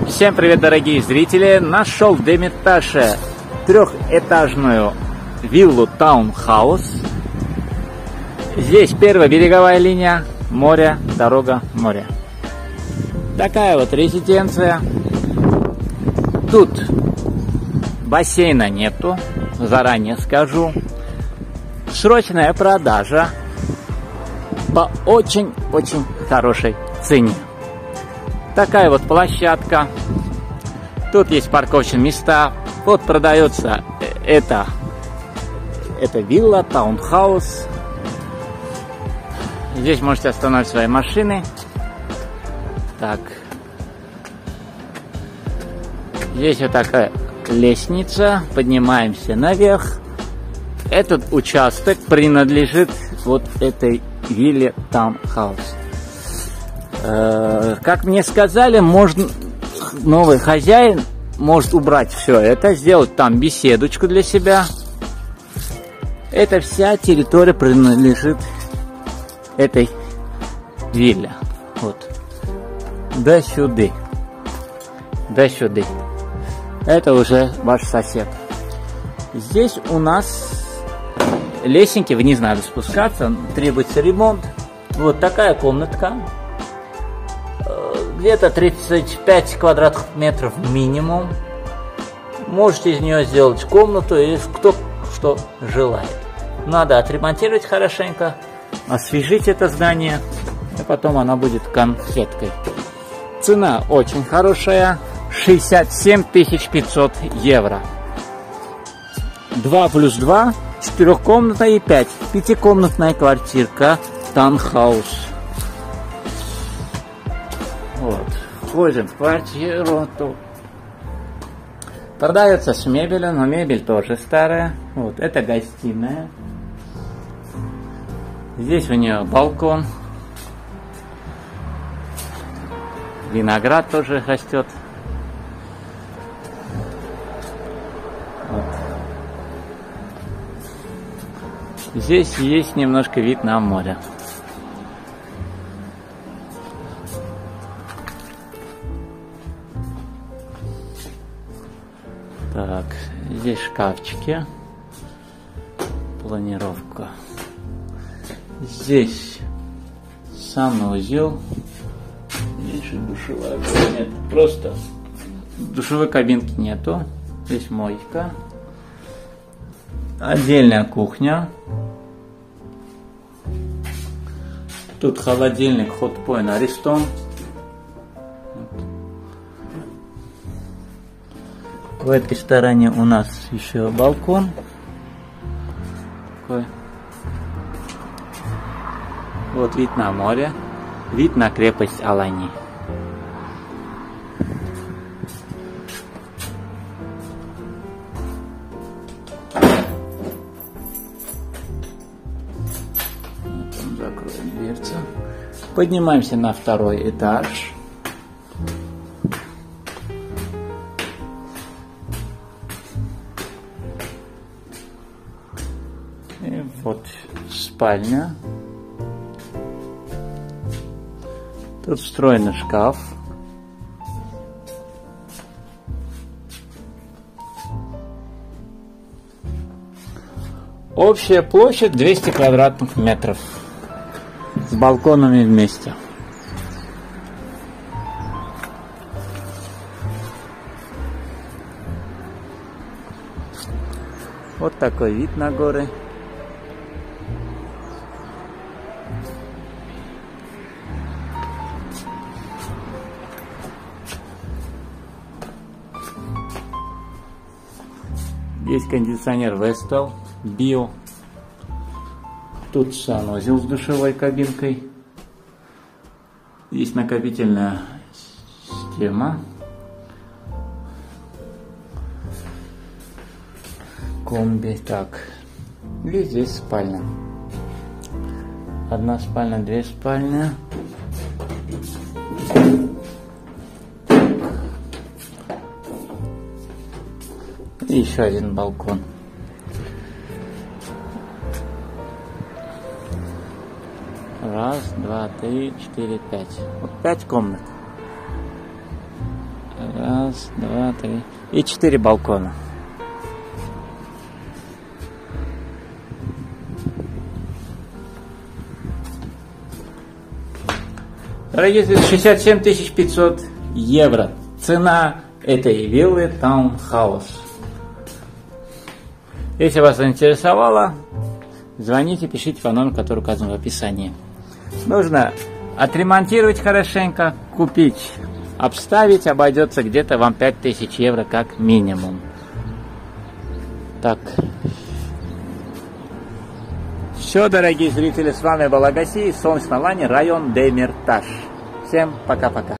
Всем привет, дорогие зрители! Нашел в Эрмитаже трехэтажную виллу Таунхаус. Здесь первая береговая линия, море, дорога, море. Такая вот резиденция. Тут бассейна нету, заранее скажу. Срочная продажа по очень-очень хорошей цене. Такая вот площадка. Тут есть парковочные места. Вот продается эта вилла, таунхаус. Здесь можете остановить свои машины. Так. Здесь вот такая лестница. Поднимаемся наверх. Этот участок принадлежит вот этой вилле таунхаус. Как мне сказали, новый хозяин может убрать все это, сделать там беседочку для себя. Эта вся территория принадлежит этой вилле. Вот. До сюда. До сюда. Это уже ваш сосед. Здесь у нас лесенки, вниз надо спускаться, требуется ремонт. Вот такая комнатка. Где-то 35 квадратных метров минимум. Можете из нее сделать комнату, или кто что желает. Надо отремонтировать хорошенько, освежить это здание, и потом она будет конфеткой. Цена очень хорошая, 67 500 евро. 2+2, 4-комнатная и 5. 5-комнатная квартирка, таунхаус. Вот. Входим в квартиру. Тут продается с мебелью, но мебель тоже старая. Вот, это гостиная. Здесь у нее балкон. Виноград тоже растет. Вот. Здесь есть немножко вид на море. Так, здесь шкафчики, планировка. Здесь санузел. Здесь же душевая кабинка. Просто душевой кабинки нету. Здесь мойка. Отдельная кухня. Тут холодильник Hotpoint Ariston. В этой стороне у нас еще балкон. Такой. Вот вид на море. Вид на крепость Алани. Закроем дверцу. Поднимаемся на второй этаж. И вот спальня. Тут встроенный шкаф. Общая площадь 200 квадратных метров. С балконами вместе. Вот такой вид на горы. Есть кондиционер Vestel Bio. Тут санузел с душевой кабинкой. Есть накопительная система. Комби. Так. И здесь спальня. Одна спальня, две спальни. И еще один балкон. Раз, два, три, четыре, пять. Вот 5 комнат. Раз, два, три. И 4 балкона. Дорогие зрители, 67 500 евро. Цена этой виллы таунхаус. Если вас заинтересовало, звоните, пишите по номеру, который указан в описании. Нужно отремонтировать хорошенько, купить, обставить, обойдется где-то вам 5000 евро как минимум. Так. Все, дорогие зрители, с вами был Агаси, Солнечная Лань, район Демиртаж. Всем пока-пока.